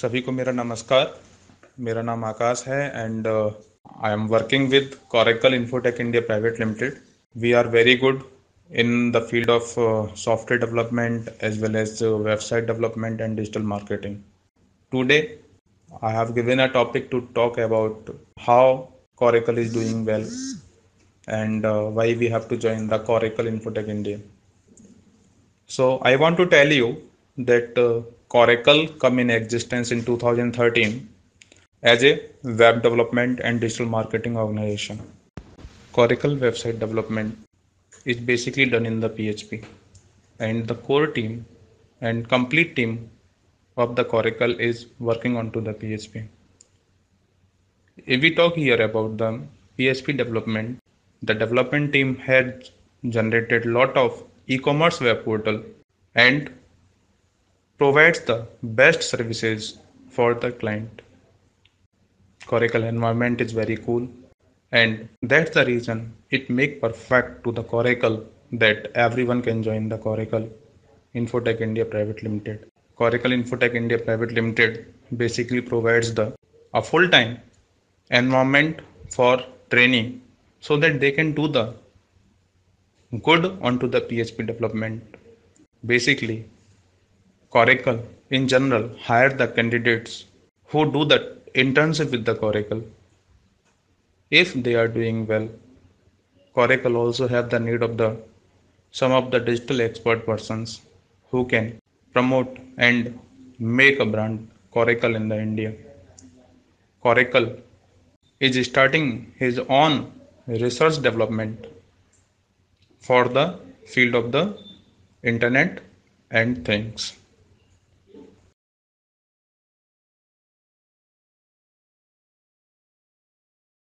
सभी को मेरा नमस्कार। मेरा नाम आकाश है and I am working with Coracle Infotech India Private Limited. We are very good in the field of software development as well as website development and digital marketing. Today I have given a topic to talk about how Coracle is doing well and why we have to join the Coracle Infotech India. So I want to tell you that Coracle come in existence in 2013 as a web development and digital marketing organization. Coracle website development is basically done in the PHP, and the core team and complete team of the Coracle is working onto the PHP. If we talk here about the PHP development, the development team had generated lot of e-commerce web portal and provides the best services for the client. Coracle environment is very cool, and that's the reason it make perfect to the Coracle that everyone can join the Coracle Infotech India Private Limited. Coracle Infotech India Private Limited basically provides the a full-time environment for training so that they can do the good onto the PHP development. Basically, Coracle in general hire the candidates who do the internship with the Coracle. If they are doing well, Coracle also have the need of the some of the digital expert persons who can promote and make a brand Coracle in the India. Coracle is starting his own research development for the field of the internet and things.